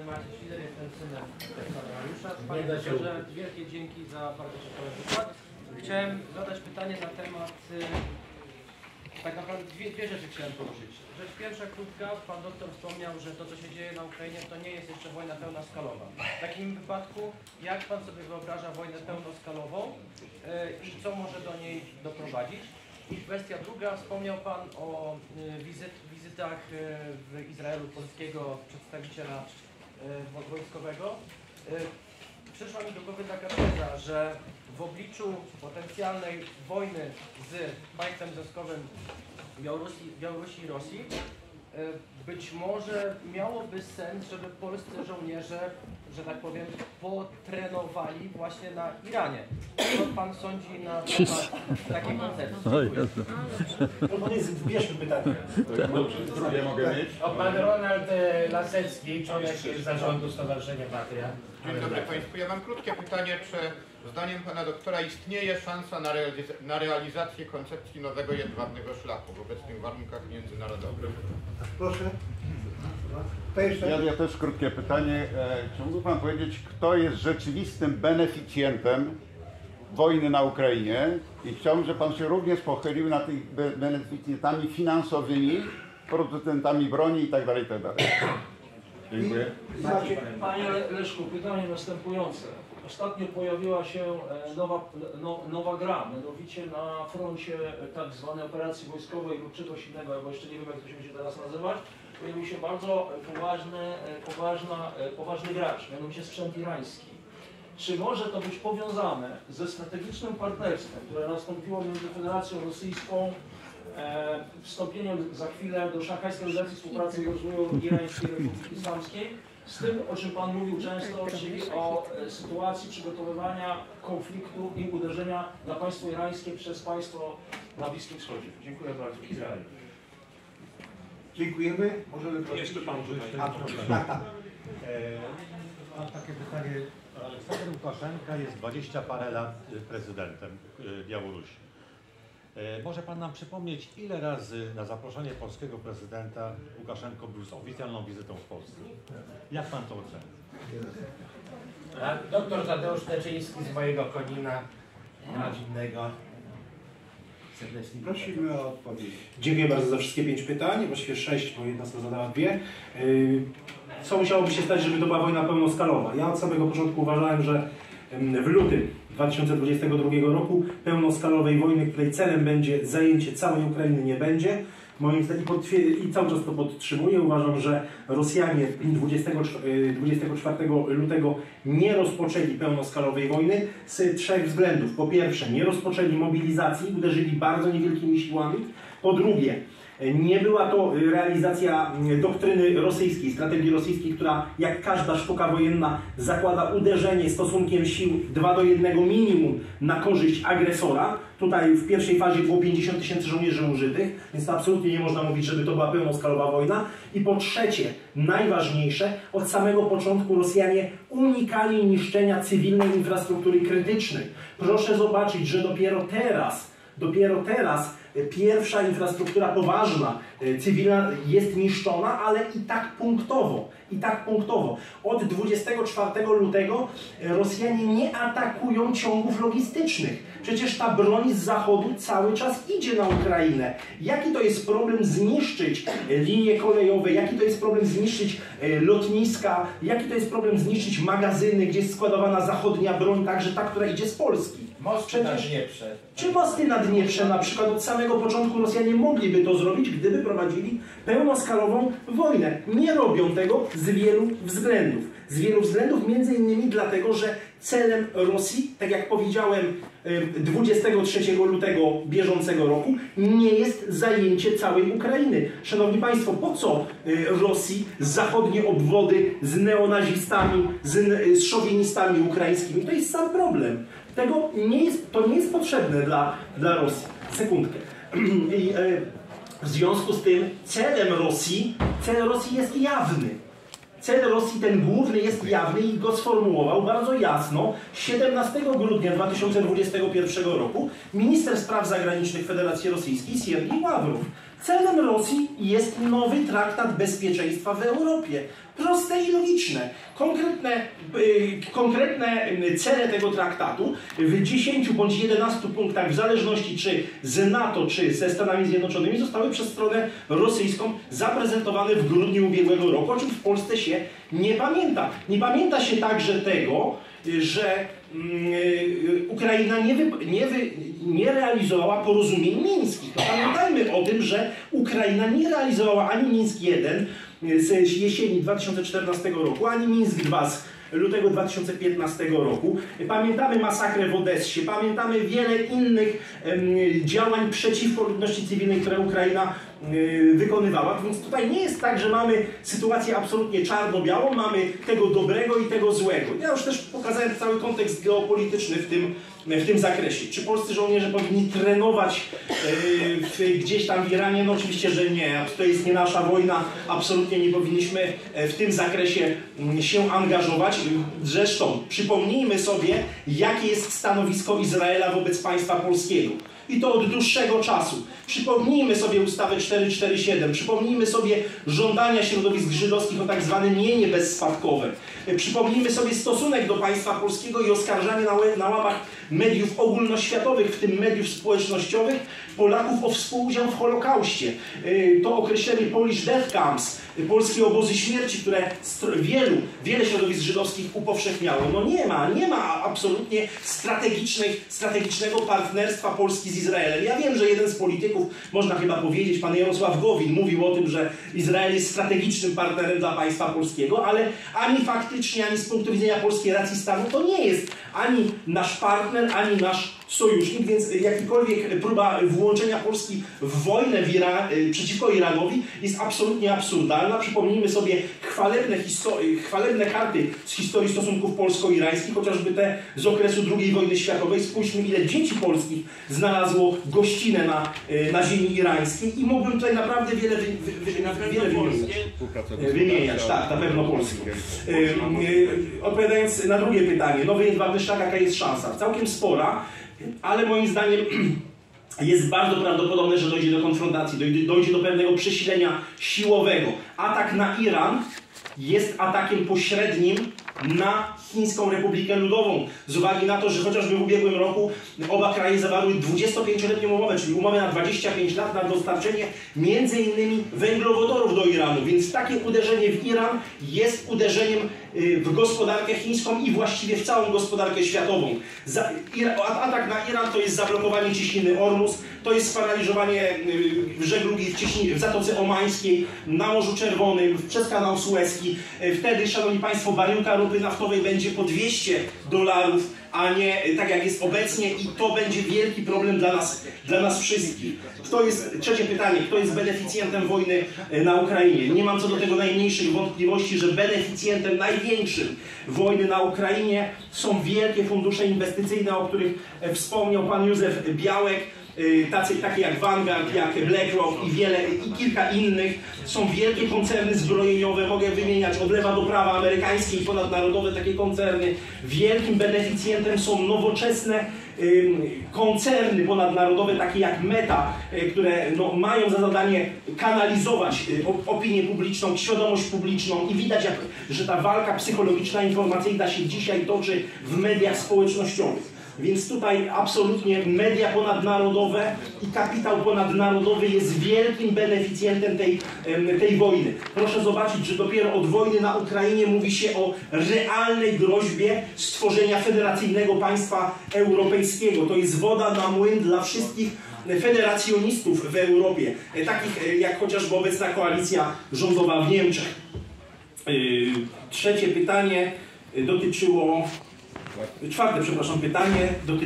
Maciej Świder, jestem synem Mariusza. Panie doktorze, wielkie dzięki za bardzo ciekawy wykład. Chciałem zadać pytanie na temat, tak naprawdę dwie rzeczy chciałem poruszyć. Rzecz pierwsza, krótka, pan doktor wspomniał, że to, co się dzieje na Ukrainie, to nie jest jeszcze wojna pełnoskalowa. W takim wypadku, jak pan sobie wyobraża wojnę pełnoskalową i co może do niej doprowadzić? I kwestia druga, wspomniał pan o wizytach w Izraelu polskiego przedstawiciela wojskowego. Przyszła mi do głowy taka teza, że w obliczu potencjalnej wojny z państwem związkowym Białorusi i Rosji być może miałoby sens, żeby polscy żołnierze, że tak powiem, potrenowali właśnie na Iranie. Co pan sądzi na temat takiej koncepcji? Zbierzmy pytanie. Drugie mogę mieć? Pan Ronald Lasecki, członek zarządu Stowarzyszenia Patria. Dzień dobry Państwu. Ja mam krótkie pytanie, czy zdaniem Pana doktora istnieje szansa na realizację koncepcji nowego jedwabnego szlaku w obecnych warunkach międzynarodowych? Proszę. Ja też krótkie pytanie. Czy mógłby Pan powiedzieć, kto jest rzeczywistym beneficjentem wojny na Ukrainie? I chciałbym, żeby Pan się również pochylił nad tymi beneficjentami finansowymi, producentami broni itd. itd. Dziękuję. Panie Leszku, pytanie następujące. Ostatnio pojawiła się nowa gra, mianowicie na froncie tak zwanej operacji wojskowej lub czegoś innego, bo jeszcze nie wiem, jak to się będzie teraz nazywać, pojawił się bardzo poważny gracz, mianowicie sprzęt irański. Czy może to być powiązane ze strategicznym partnerstwem, które nastąpiło między Federacją Rosyjską, wstąpieniem za chwilę do Szanghajskiej Organizacji Współpracy i Rozwoju Irańskiej Republiki Islamskiej, z tym, o czym Pan mówił często, czyli o sytuacji przygotowywania konfliktu i uderzenia na państwo irańskie przez państwo na Bliskim Wschodzie. Dziękuję bardzo. Izrael. Dziękujemy. Możemy prosić. Jeszcze Pan tutaj. Mam takie pytanie. Aleksander Łukaszenka jest 20 parę lat prezydentem Białorusi. Może Pan nam przypomnieć, ile razy na zaproszenie polskiego prezydenta Łukaszenko był z oficjalną wizytą w Polsce? Jak Pan to oceni? Doktor Tadeusz Teczyński z mojego Konina rodzinnego. Serdecznie Prosimy o odpowiedź. Dziękuję bardzo za wszystkie 5 pytań, właściwie 6, bo jedna osoba zadała 2. Co musiałoby się stać, żeby to była wojna pełnoskalowa? Ja od samego początku uważałem, że w lutym 2022 roku pełnoskalowej wojny, której celem będzie zajęcie całej Ukrainy, nie będzie. Moim zdaniem i cały czas to podtrzymuję. Uważam, że Rosjanie 24 lutego nie rozpoczęli pełnoskalowej wojny z 3 względów. Po pierwsze, nie rozpoczęli mobilizacji, uderzyli bardzo niewielkimi siłami. Po drugie, nie była to realizacja doktryny rosyjskiej, strategii rosyjskiej, która jak każda sztuka wojenna zakłada uderzenie stosunkiem sił 2:1 minimum na korzyść agresora. Tutaj w pierwszej fazie było 50 000 żołnierzy użytych, więc to absolutnie nie można mówić, żeby to była pełnoskalowa wojna. I po trzecie, najważniejsze, od samego początku Rosjanie unikali niszczenia cywilnej infrastruktury krytycznej. Proszę zobaczyć, że dopiero teraz pierwsza infrastruktura poważna, cywilna jest niszczona, ale i tak punktowo. Od 24 lutego Rosjanie nie atakują ciągów logistycznych. Przecież ta broń z zachodu cały czas idzie na Ukrainę. Jaki to jest problem zniszczyć linie kolejowe, jaki to jest problem zniszczyć lotniska, jaki to jest problem zniszczyć magazyny, gdzie jest składowana zachodnia broń, także ta, która idzie z Polski. Mosty na Dnieprze. Czy mosty na Dnieprze na przykład od samego początku Rosjanie mogliby to zrobić, gdyby prowadzili pełnoskalową wojnę. Nie robią tego z wielu względów, między innymi dlatego, że celem Rosji, tak jak powiedziałem 23 lutego bieżącego roku, nie jest zajęcie całej Ukrainy. Szanowni Państwo, po co Rosji zachodnie obwody z neonazistami, z szowinistami ukraińskimi? To jest sam problem. To nie jest potrzebne dla Rosji. Sekundkę. I w związku z tym cel Rosji jest jawny. Cel Rosji, ten główny, jest jawny i go sformułował bardzo jasno 17 grudnia 2021 roku minister spraw zagranicznych Federacji Rosyjskiej Siergiej Ławrow. Celem Rosji jest nowy traktat bezpieczeństwa w Europie. Proste i logiczne. Konkretne cele tego traktatu w 10 bądź 11 punktach, w zależności czy z NATO, czy ze Stanami Zjednoczonymi, zostały przez stronę rosyjską zaprezentowane w grudniu ubiegłego roku, o czym w Polsce się nie pamięta. Nie pamięta się także tego, że Ukraina nie realizowała porozumień mińskich. No pamiętajmy o tym, że Ukraina nie realizowała ani Mińsk I z jesieni 2014 roku, ani Mińsk II z lutego 2015 roku. Pamiętamy masakrę w Odessie, pamiętamy wiele innych działań przeciwko ludności cywilnej, które Ukraina wykonywała. Więc tutaj nie jest tak, że mamy sytuację absolutnie czarno-białą, mamy tego dobrego i tego złego. Ja już też pokazałem cały kontekst geopolityczny w tym zakresie. Czy polscy żołnierze powinni trenować gdzieś tam w Iranie? No oczywiście, że nie. To jest nie nasza wojna. Absolutnie nie powinniśmy w tym zakresie się angażować. Zresztą przypomnijmy sobie, jakie jest stanowisko Izraela wobec państwa polskiego. I to od dłuższego czasu. Przypomnijmy sobie ustawę 447, przypomnijmy sobie żądania środowisk żydowskich o tak zwane mienie bezspadkowe. Przypomnijmy sobie stosunek do państwa polskiego i oskarżanie na łamach mediów ogólnoświatowych, w tym mediów społecznościowych, Polaków o współudział w Holokauście. To określenie Polish Death Camps, polskie obozy śmierci, które wiele środowisk żydowskich upowszechniało. No nie ma absolutnie strategicznego partnerstwa Polski z Izraelem. Ja wiem, że jeden z polityków, można chyba powiedzieć, pan Jarosław Gowin, mówił o tym, że Izrael jest strategicznym partnerem dla państwa polskiego, ale ani faktycznie, ani z punktu widzenia polskiej racji stanu to nie jest ani nasz partner, ani nasz sojusznik, więc jakikolwiek próba włączenia Polski w wojnę przeciwko Iranowi jest absolutnie absurdalna. Przypomnijmy sobie chwalebne karty z historii stosunków polsko-irańskich, chociażby te z okresu II wojny światowej. Spójrzmy, ile dzieci polskich znalazło gościnę na ziemi irańskiej i mógłbym tutaj naprawdę wiele wymieniać. Tak, na pewno polskie. Odpowiadając na drugie pytanie, nowy jedwabny szlak, jaka jest szansa? Całkiem spora, ale moim zdaniem jest bardzo prawdopodobne, że dojdzie do konfrontacji, dojdzie do pewnego przesilenia siłowego. Atak na Iran jest atakiem pośrednim na Chińską Republikę Ludową. Z uwagi na to, że chociażby w ubiegłym roku oba kraje zawarły 25-letnią umowę, czyli umowę na 25 lat na dostarczenie m.in. węglowodorów do Iranu. Więc takie uderzenie w Iran jest uderzeniem w gospodarkę chińską i właściwie w całą gospodarkę światową. Atak na Iran to jest zablokowanie cieśniny Ormus, to jest sparaliżowanie żeglugi w Zatoce Omańskiej, na Morzu Czerwonym, przez kanał Suezki. Wtedy, szanowni państwo, baryłka ropy naftowej będzie po $200, a nie tak jak jest obecnie i to będzie wielki problem dla nas wszystkich. Trzecie pytanie, kto jest beneficjentem wojny na Ukrainie? Nie mam co do tego najmniejszych wątpliwości, że beneficjentem największym wojny na Ukrainie są wielkie fundusze inwestycyjne, o których wspomniał pan Józef Białek. Takie jak Vanguard, jak BlackRock i kilka innych. Są wielkie koncerny zbrojeniowe, mogę wymieniać od lewa do prawa, amerykańskie i ponadnarodowe takie koncerny. Wielkim beneficjentem są nowoczesne koncerny ponadnarodowe, takie jak Meta, które mają za zadanie kanalizować opinię publiczną, świadomość publiczną i widać, że ta walka psychologiczna, informacyjna się dzisiaj toczy w mediach społecznościowych. Więc tutaj absolutnie media ponadnarodowe i kapitał ponadnarodowy jest wielkim beneficjentem tej wojny. Proszę zobaczyć, że dopiero od wojny na Ukrainie mówi się o realnej groźbie stworzenia federacyjnego państwa europejskiego. To jest woda na młyn dla wszystkich federacjonistów w Europie, takich jak chociażby obecna koalicja rządowa w Niemczech. Trzecie pytanie dotyczyło... Czwarte, przepraszam, pytanie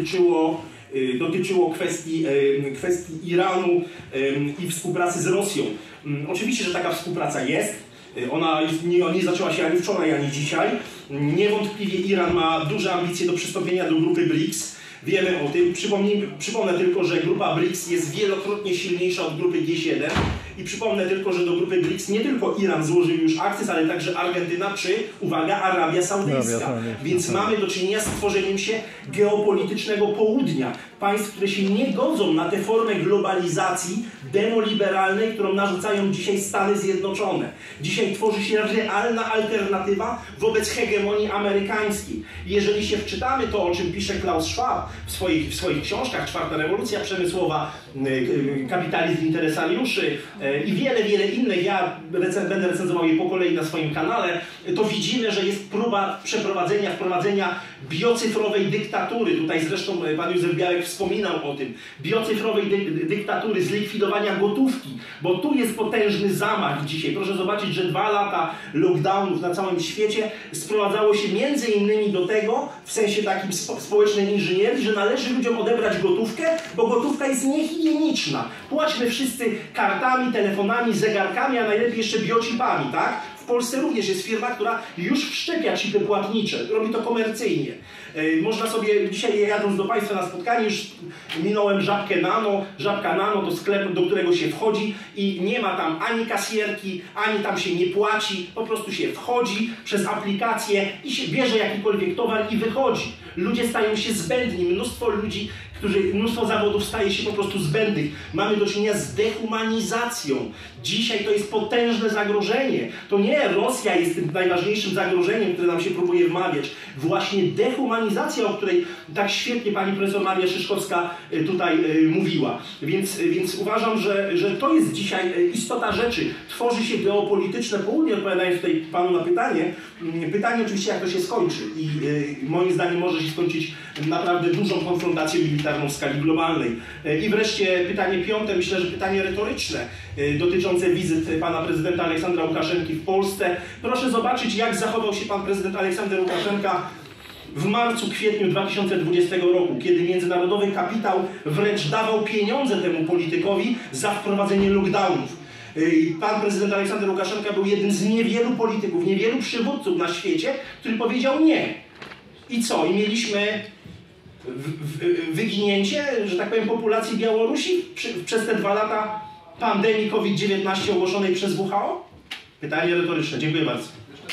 dotyczyło kwestii Iranu i współpracy z Rosją. Oczywiście, że taka współpraca jest. Ona nie zaczęła się ani wczoraj, ani dzisiaj. Niewątpliwie Iran ma duże ambicje do przystąpienia do grupy BRICS. Wiemy o tym. Przypomnę tylko, że grupa BRICS jest wielokrotnie silniejsza od grupy G7. I przypomnę tylko, że do grupy BRICS nie tylko Iran złożył już akces, ale także Argentyna czy, uwaga, Arabia Saudyjska. Więc mamy do czynienia z tworzeniem się geopolitycznego południa. państw, które się nie godzą na tę formę globalizacji demoliberalnej, którą narzucają dzisiaj Stany Zjednoczone. Dzisiaj tworzy się realna alternatywa wobec hegemonii amerykańskiej. Jeżeli się wczytamy to, o czym pisze Klaus Schwab w swoich książkach, Czwarta rewolucja przemysłowa, Kapitalizm interesariuszy i wiele innych, ja będę recenzował je po kolei na swoim kanale, to widzimy, że jest próba wprowadzenia biocyfrowej dyktatury. Tutaj zresztą pan Józef Białek wspominał o tym. Biocyfrowej dyktatury, zlikwidowania gotówki, bo tu jest potężny zamach dzisiaj. Proszę zobaczyć, że 2 lata lockdownów na całym świecie sprowadzało się między innymi do tego, w sensie takim społecznej inżynierii, że należy ludziom odebrać gotówkę, bo gotówka jest niehigieniczna. Płaćmy wszyscy kartami, telefonami, zegarkami, a najlepiej jeszcze biochipami, tak? W Polsce również jest firma, która już wszczepia chipy płatnicze. Robi to komercyjnie. Można sobie, dzisiaj jadąc do Państwa na spotkanie, już minąłem Żabkę Nano. Żabka Nano to sklep, do którego się wchodzi i nie ma tam ani kasjerki, ani tam się nie płaci. Po prostu się wchodzi przez aplikację i się bierze jakikolwiek towar i wychodzi. Ludzie stają się zbędni. Mnóstwo zawodów staje się po prostu zbędnych. Mamy do czynienia z dehumanizacją. Dzisiaj to jest potężne zagrożenie. To nie Rosja jest tym najważniejszym zagrożeniem, które nam się próbuje wmawiać. Właśnie dehumanizacja, o której tak świetnie pani profesor Maria Szyszkowska tutaj mówiła. Więc uważam, że to jest dzisiaj istota rzeczy. Tworzy się geopolityczne południe, odpowiadając tutaj panu na pytanie. Pytanie oczywiście, jak to się skończy. I moim zdaniem może się skończyć naprawdę dużą konfrontacją militarną w skali globalnej. I wreszcie pytanie 5, myślę, że pytanie retoryczne dotyczące wizyt pana prezydenta Aleksandra Łukaszenki w Polsce. Proszę zobaczyć, jak zachował się pan prezydent Aleksander Łukaszenka w marcu, kwietniu 2020 roku, kiedy międzynarodowy kapitał wręcz dawał pieniądze temu politykowi za wprowadzenie lockdownów. Pan prezydent Aleksander Łukaszenka był jednym z niewielu polityków, niewielu przywódców na świecie, który powiedział nie. I co? I mieliśmy wyginięcie, że tak powiem, populacji Białorusi przez te 2 lata pandemii COVID-19 ogłoszonej przez WHO? Pytanie retoryczne. Dziękuję bardzo.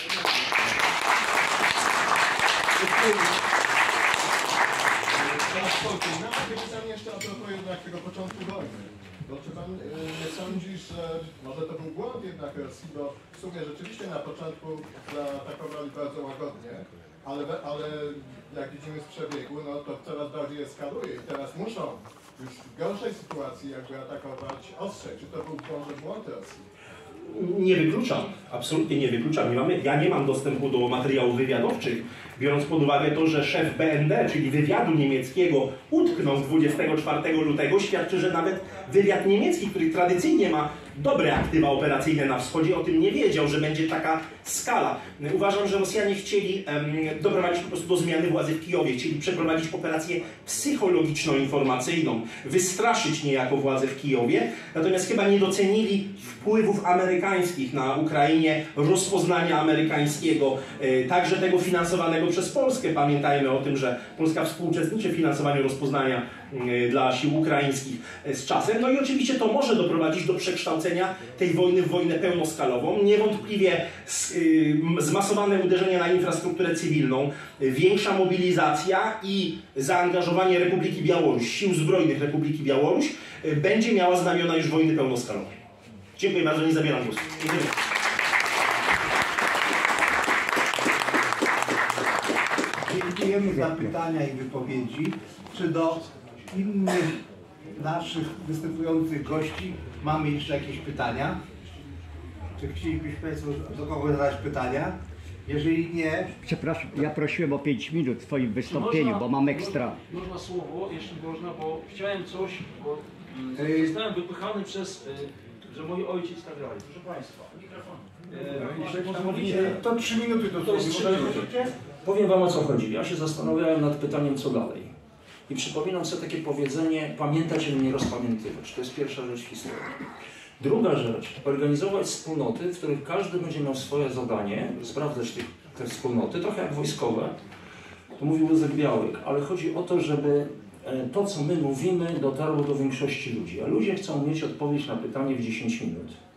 Mam takie pytanie jeszcze a propos jednak tego początku wojny. Bo czy pan nie sądzisz, że może to był błąd jednak Rosji, bo w sumie rzeczywiście na początku zaatakowali bardzo łagodnie, ale jak widzimy z przebiegu, no to coraz bardziej eskaluje i teraz muszą już w gorszej sytuacji jakby atakować ostrzej. Czy to był może błąd Rosji? Nie wykluczam, absolutnie nie wykluczam. Ja nie mam dostępu do materiałów wywiadowczych, biorąc pod uwagę to, że szef BND, czyli wywiadu niemieckiego, utknął 24 lutego, świadczy, że nawet wywiad niemiecki, który tradycyjnie ma dobre aktywa operacyjne na wschodzie, o tym nie wiedział, że będzie taka skala. Uważam, że Rosjanie chcieli doprowadzić po prostu do zmiany władzy w Kijowie, chcieli przeprowadzić operację psychologiczno-informacyjną, wystraszyć niejako władzę w Kijowie, natomiast chyba nie docenili wpływów amerykańskich na Ukrainie, rozpoznania amerykańskiego, także tego finansowanego przez Polskę. Pamiętajmy o tym, że Polska współuczestniczy w finansowaniu rozpoznania dla sił ukraińskich z czasem. No i oczywiście to może doprowadzić do przekształcenia tej wojny w wojnę pełnoskalową. Niewątpliwie zmasowane uderzenia na infrastrukturę cywilną, większa mobilizacja i zaangażowanie Republiki Białoruś, sił zbrojnych Republiki Białoruś będzie miała znamiona już wojny pełnoskalowej. Dziękuję bardzo, nie zabieram głosu. Dziękuję. Dziękujemy za pytania i wypowiedzi. Czy do innych naszych występujących gości mamy jeszcze jakieś pytania? Czy chcielibyśmy Państwo do kogoś zadać pytania? Jeżeli nie... Przepraszam, ja prosiłem o 5 minut w swoim wystąpieniu, bo mam ekstra. Można słowo, jeśli można, bo chciałem coś, bo zostałem wypychany przez, że mój ojciec tak dalej. Proszę Państwa, mikrofon. Pozwolicie, To 3 minuty to jest 3 minuty. Powiem Wam, o co chodzi. Ja się zastanawiałem nad pytaniem, co dalej. I przypominam sobie takie powiedzenie, pamiętać, ale nie rozpamiętywać. To jest pierwsza rzecz w historii. Druga rzecz, organizować wspólnoty, w których każdy będzie miał swoje zadanie, sprawdzać te wspólnoty, trochę jak wojskowe. To mówił Józef Białek, ale chodzi o to, żeby to, co my mówimy, dotarło do większości ludzi. A ludzie chcą mieć odpowiedź na pytanie w 10 minut.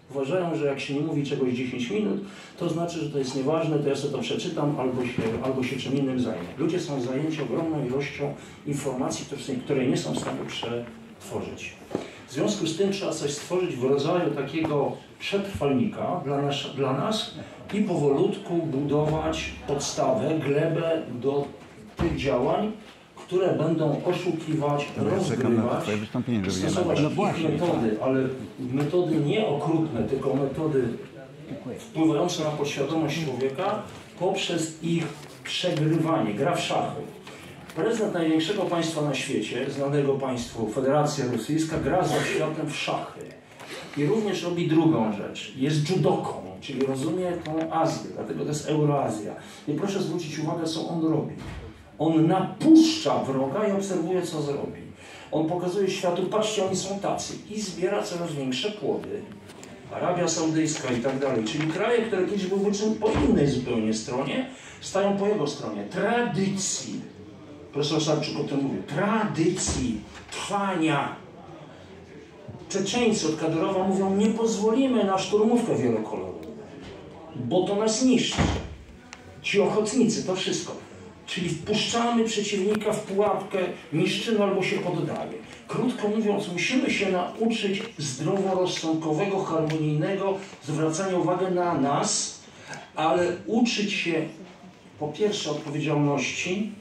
Uważają, że jak się nie mówi czegoś 10 minut, to znaczy, że to jest nieważne, to ja sobie to przeczytam albo się czym innym zajmę. Ludzie są zajęci ogromną ilością informacji, które nie są w stanie przetworzyć. W związku z tym trzeba coś stworzyć w rodzaju takiego przetrwalnika dla nas i powolutku budować podstawę, glebę do tych działań, które będą oszukiwać, rozgrywać, stosować ich metody, ale metody nie okrutne, tylko metody wpływające na podświadomość człowieka poprzez ich przegrywanie, gra w szachy. Prezydent największego państwa na świecie, znanego państwu Federacja Rosyjska, gra ze światem w szachy. I również robi drugą rzecz. Jest judoką, czyli rozumie tą Azję, dlatego to jest Euroazja. I proszę zwrócić uwagę, co on robi. On napuszcza wroga i obserwuje, co zrobi. On pokazuje światu, patrzcie, oni są tacy. I zbiera coraz większe płody. Arabia Saudyjska i tak dalej. Czyli kraje, które kiedyś były po innej zupełnie stronie, stają po jego stronie. Tradycji. Profesor Sarczuk o tym mówił. Tradycji, trwania. Czeczeńcy od Kadyrowa mówią, nie pozwolimy na szturmówkę wielokolorową, bo to nas niszczy. Ci ochotnicy, to wszystko. Czyli wpuszczamy przeciwnika w pułapkę, niszczymy albo się poddaje. Krótko mówiąc, musimy się nauczyć zdroworozsądkowego, harmonijnego zwracania uwagi na nas, ale uczyć się po pierwsze odpowiedzialności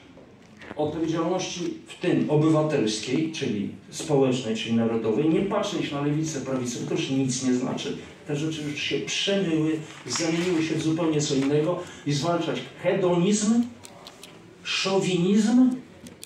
w tym obywatelskiej, czyli społecznej, czyli narodowej, nie patrzeć na lewicę, prawicę, to już nic nie znaczy. Te rzeczy już się przemyły, zamieniły się w zupełnie co innego i zwalczać hedonizm, szowinizm,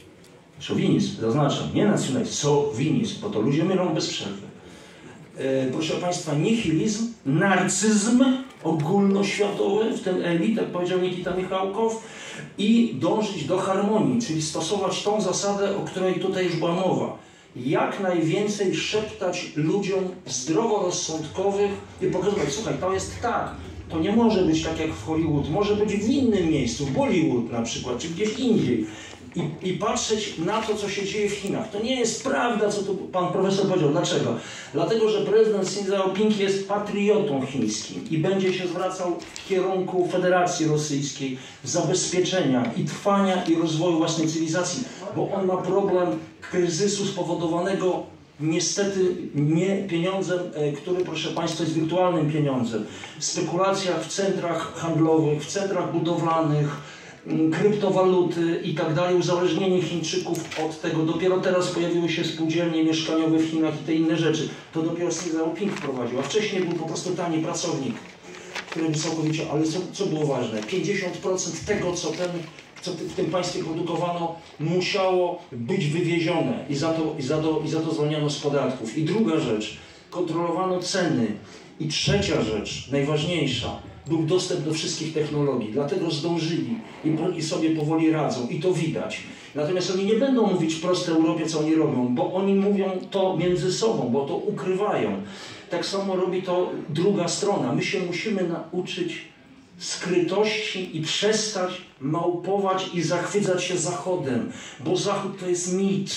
zaznaczam, nie nacjonalizm, szowinizm, bo to ludzie mylą bez przerwy. Proszę Państwa, nihilizm, narcyzm ogólnoświatowy, w tym elit, jak powiedział Nikita Michałkow, i dążyć do harmonii, czyli stosować tą zasadę, o której tutaj już była mowa. Jak najwięcej szeptać ludziom zdroworozsądkowych i pokazywać, słuchaj, to jest tak, to nie może być tak jak w Hollywood, może być w innym miejscu, w Bollywood na przykład, czy gdzieś indziej. I patrzeć na to, co się dzieje w Chinach. To nie jest prawda, co tu pan profesor powiedział. Dlaczego? Dlatego, że prezydent Xi Jinping jest patriotą chińskim i będzie się zwracał w kierunku Federacji Rosyjskiej, zabezpieczenia i trwania i rozwoju własnej cywilizacji, bo on ma problem kryzysu spowodowanego niestety nie pieniądzem, który, proszę Państwa, jest wirtualnym pieniądzem. W spekulacjach w centrach handlowych, w centrach budowlanych, kryptowaluty i tak dalej, uzależnienie Chińczyków od tego. Dopiero teraz pojawiły się spółdzielnie mieszkaniowe w Chinach i te inne rzeczy. To dopiero Xi Jinping wprowadził, a wcześniej był po prostu tani pracownik, który był całkowicie, ale co było ważne? 50% tego, co w tym państwie produkowano, musiało być wywiezione i za to zwolniono z podatków. I druga rzecz, kontrolowano ceny. I trzecia rzecz, najważniejsza, był dostęp do wszystkich technologii, dlatego zdążyli i sobie powoli radzą i to widać. Natomiast oni nie będą mówić wprost Europie, co oni robią, bo oni mówią to między sobą, bo to ukrywają. Tak samo robi to druga strona. My się musimy nauczyć skrytości i przestać małpować i zachwycać się Zachodem, bo Zachód to jest mit.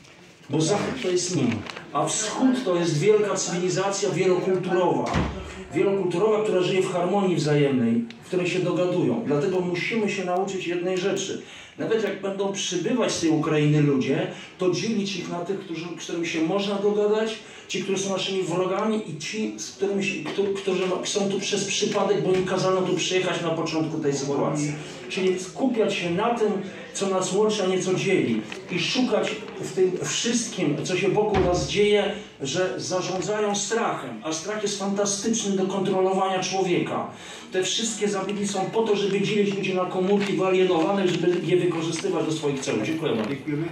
A Wschód to jest wielka cywilizacja wielokulturowa, która żyje w harmonii wzajemnej, w której się dogadują. Dlatego musimy się nauczyć jednej rzeczy. Nawet jak będą przybywać z tej Ukrainy ludzie, to dzielić ich na tych, z którymi się można dogadać, ci, którzy są naszymi wrogami i ci, którzy są tu przez przypadek, bo im kazano tu przyjechać na początku tej sytuacji. Czyli skupiać się na tym, co nas łączy, a nie co dzieli. I szukać w tym wszystkim, co się wokół nas dzieje, że zarządzają strachem. A strach jest fantastyczny do kontrolowania człowieka. Te wszystkie zabiegi są po to, żeby dzielić ludzi na komórki wyalienowane, żeby je wykorzystywać do swoich celów. Dziękuję bardzo. Dziękujemy.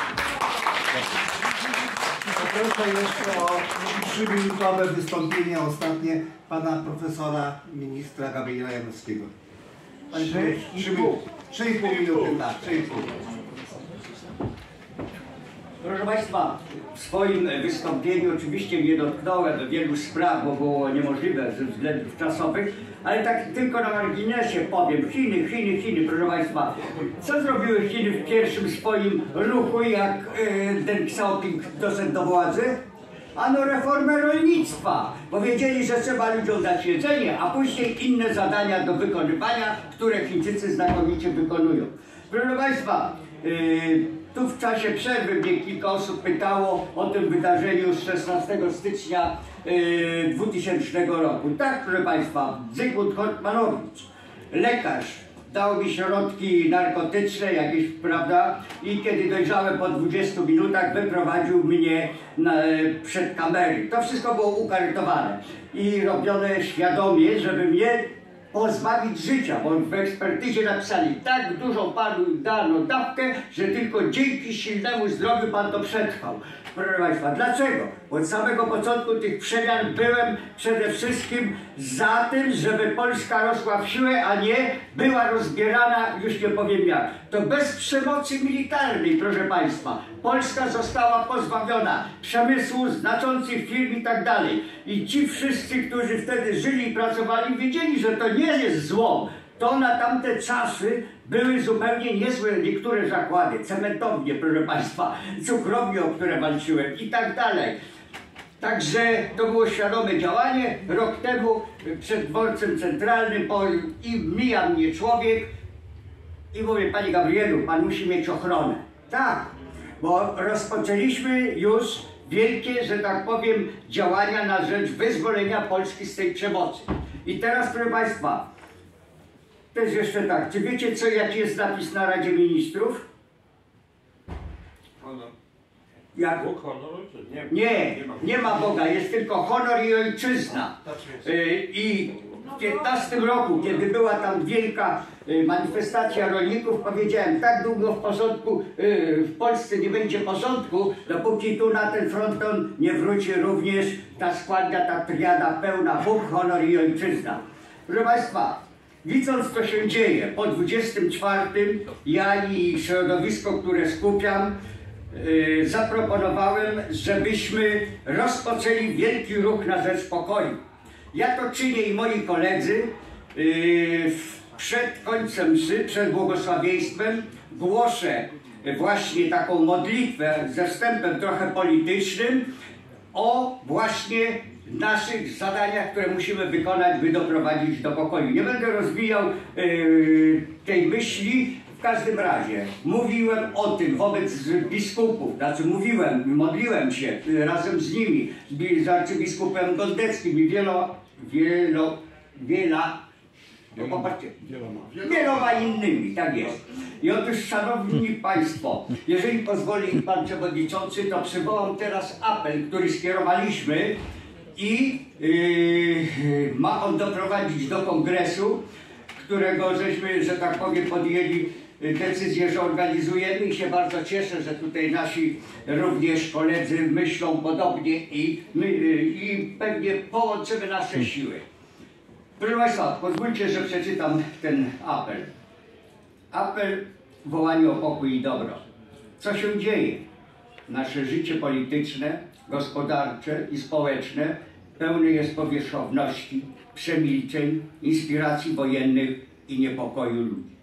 Proszę jeszcze o 3-minutowe wystąpienie ostatnie pana profesora ministra Gabriela Janowskiego. 3,5 minuty, tak, 3,5. Proszę Państwa, w swoim wystąpieniu oczywiście nie dotknąłem wielu spraw, bo było niemożliwe ze względów czasowych, ale tak tylko na marginesie powiem. Chiny, proszę Państwa. Co zrobiły Chiny w pierwszym swoim ruchu, jak Deng Xiaoping doszedł do władzy? Ano reformę rolnictwa. Powiedzieli, że trzeba ludziom dać jedzenie, a później inne zadania do wykonywania, które Chińczycy znakomicie wykonują. Proszę Państwa, tu w czasie przerwy mnie kilka osób pytało o tym wydarzeniu z 16 stycznia 2000 roku. Tak, proszę Państwa, Zygmunt Hortmanowicz, lekarz, dał mi środki narkotyczne jakieś, prawda? I kiedy dojrzałem po 20 minutach, wyprowadził mnie przed kamery. To wszystko było ukartowane i robione świadomie, żeby mnie pozbawić życia, bo w ekspertyzie napisali, tak dużą panu dano dawkę, że tylko dzięki silnemu zdrowiu pan to przetrwał. Proszę Państwa, dlaczego? Od samego początku tych przemian byłem przede wszystkim za tym, żeby Polska rosła w siłę, a nie była rozbierana, już nie powiem jak. To bez przemocy militarnej, proszę Państwa. Polska została pozbawiona przemysłu, znaczących firm i tak dalej. I ci wszyscy, którzy wtedy żyli i pracowali, wiedzieli, że to nie jest zło. To na tamte czasy były zupełnie niezłe niektóre zakłady, cementownie, proszę Państwa, cukrownie, o które walczyłem i tak dalej. Także to było świadome działanie. Rok temu przed dworcem centralnym i mija mnie człowiek i mówię, panie Gabrielu, pan musi mieć ochronę. Tak, bo rozpoczęliśmy już wielkie, że tak powiem, działania na rzecz wyzwolenia Polski z tej przemocy. I teraz, proszę Państwa, też jeszcze tak, czy wiecie jaki jest napis na Radzie Ministrów? Honor. Jak? Bóg, honor, ojczyzna. Nie ma Boga, jest tylko honor i ojczyzna. I w 15 roku, kiedy była tam wielka manifestacja rolników, powiedziałem, tak długo w Polsce nie będzie porządku, dopóki tu na ten fronton nie wróci również ta składnia, ta triada pełna Bóg, honor i ojczyzna. Proszę Państwa, widząc co się dzieje, po 24 ja i środowisko, które skupiam, zaproponowałem, żebyśmy rozpoczęli wielki ruch na rzecz pokoju. Ja to czynię i moi koledzy. Przed końcem mszy, przed błogosławieństwem głoszę właśnie taką modlitwę ze wstępem trochę politycznym o właśnie naszych zadaniach, które musimy wykonać, by doprowadzić do pokoju. Nie będę rozwijał tej myśli. W każdym razie mówiłem o tym wobec biskupów, znaczy modliłem się razem z nimi, z arcybiskupem Gondeckim i wieloma innymi, tak jest. I otóż, szanowni Państwo, jeżeli pozwoli Pan Przewodniczący, to przywołam teraz apel, który skierowaliśmy i ma on doprowadzić do kongresu, którego żeśmy, że tak powiem, podjęli decyzję, że organizujemy i się bardzo cieszę, że tutaj nasi również koledzy myślą podobnie i pewnie połączymy nasze siły. Proszę Państwa, pozwólcie, że przeczytam ten apel. Apel w wołaniu o pokój i dobro. Co się dzieje? Nasze życie polityczne, gospodarcze i społeczne pełne jest powierzchowności, przemilczeń, inspiracji wojennych i niepokoju ludzi.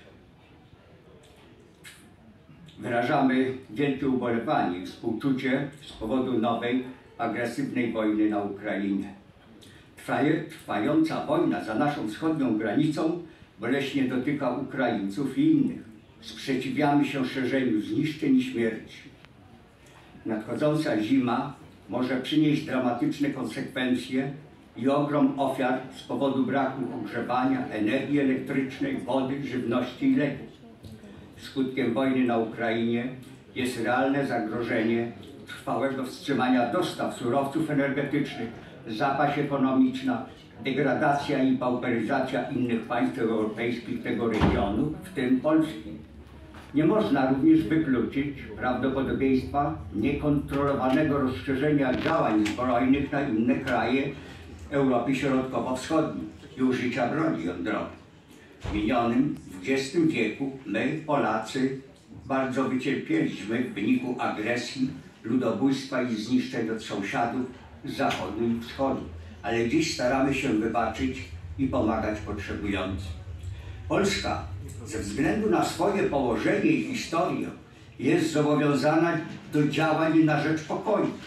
Wyrażamy wielkie ubolewanie i współczucie z powodu nowej, agresywnej wojny na Ukrainie. Trwająca wojna za naszą wschodnią granicą boleśnie dotyka Ukraińców i innych. Sprzeciwiamy się szerzeniu zniszczeń i śmierci. Nadchodząca zima może przynieść dramatyczne konsekwencje i ogrom ofiar z powodu braku ogrzewania, energii elektrycznej, wody, żywności i leków. Skutkiem wojny na Ukrainie jest realne zagrożenie trwałego wstrzymania dostaw surowców energetycznych, zapaść ekonomiczna, degradacja i pauperyzacja innych państw europejskich tego regionu, w tym Polski. Nie można również wykluczyć prawdopodobieństwa niekontrolowanego rozszerzenia działań zbrojnych na inne kraje Europy Środkowo-Wschodniej i użycia broni jądrowej. W minionym XX wieku my, Polacy, bardzo wycierpieliśmy w wyniku agresji, ludobójstwa i zniszczeń od sąsiadów z zachodu i wschodu, ale dziś staramy się wybaczyć i pomagać potrzebującym. Polska ze względu na swoje położenie i historię jest zobowiązana do działań na rzecz pokoju.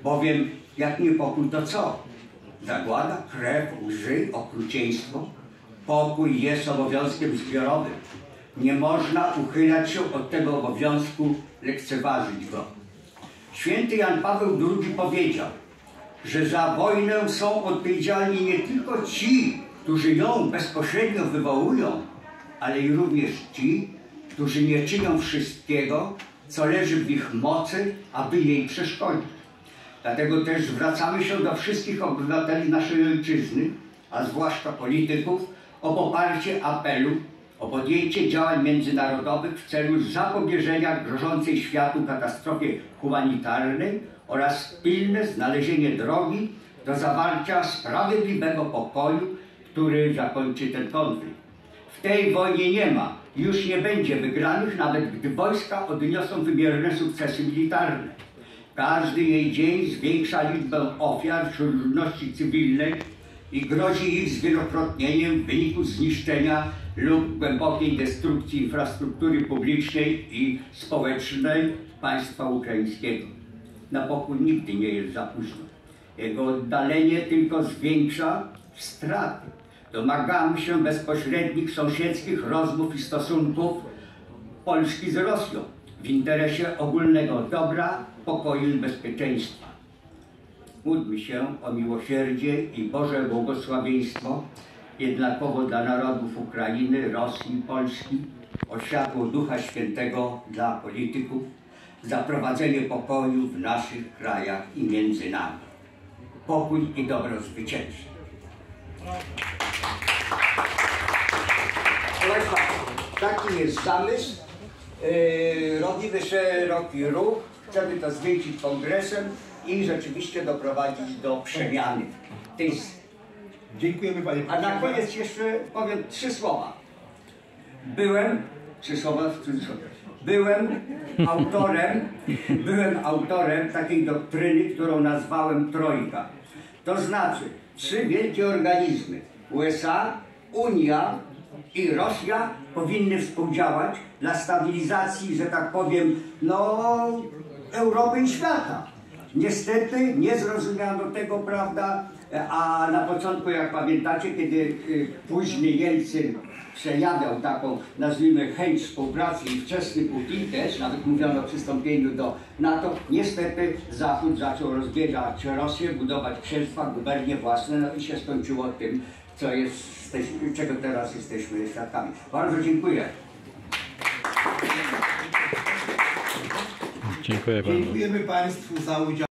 Bowiem jak nie pokój, to co? Zagłada, krew, łzy, okrucieństwo. Pokój jest obowiązkiem zbiorowym. Nie można uchylać się od tego obowiązku, lekceważyć go. Święty Jan Paweł II powiedział, że za wojnę są odpowiedzialni nie tylko ci, którzy ją bezpośrednio wywołują, ale i również ci, którzy nie czynią wszystkiego, co leży w ich mocy, aby jej przeszkodzić. Dlatego też zwracamy się do wszystkich obywateli naszej ojczyzny, a zwłaszcza polityków, o poparcie apelu o podjęcie działań międzynarodowych w celu zapobieżenia grożącej światu katastrofie humanitarnej oraz pilne znalezienie drogi do zawarcia sprawiedliwego pokoju, który zakończy ten konflikt. W tej wojnie nie ma, już nie będzie wygranych, nawet gdy wojska odniosą wymierne sukcesy militarne. Każdy jej dzień zwiększa liczbę ofiar wśród ludności cywilnej i grozi ich zwielokrotnieniem w wyniku zniszczenia lub głębokiej destrukcji infrastruktury publicznej i społecznej państwa ukraińskiego. Na pokój nigdy nie jest za późno. Jego oddalenie tylko zwiększa straty. Domagamy się bezpośrednich sąsiedzkich rozmów i stosunków Polski z Rosją w interesie ogólnego dobra, pokoju i bezpieczeństwa. Módlmy się o miłosierdzie i Boże błogosławieństwo jednakowo dla narodów Ukrainy, Rosji, Polski, o światło Ducha Świętego dla polityków, za prowadzenie pokoju w naszych krajach i między nami. Pokój i dobro zwycięży. Proszę Państwa, taki jest zamysł. Robimy szeroki ruch, chcemy to zwiększyć kongresem i rzeczywiście doprowadzić do przemiany. Dziękujemy panie A na koniec jeszcze powiem 3 słowa. Byłem autorem takiej doktryny, którą nazwałem Trojka. To znaczy 3 wielkie organizmy: USA, Unia i Rosja powinny współdziałać dla stabilizacji, że tak powiem, Europy i świata. Niestety nie zrozumiano tego, prawda, a na początku, jak pamiętacie, kiedy późny Jelcyn przejawiał taką, nazwijmy, chęć współpracy i wczesny Putin też, nawet mówiono o przystąpieniu do NATO, niestety Zachód zaczął rozbierać Rosję, budować księstwa, gubernie własne, no i się skończyło tym, czego teraz jesteśmy świadkami. Bardzo dziękuję. Dziękujemy Państwu za udział.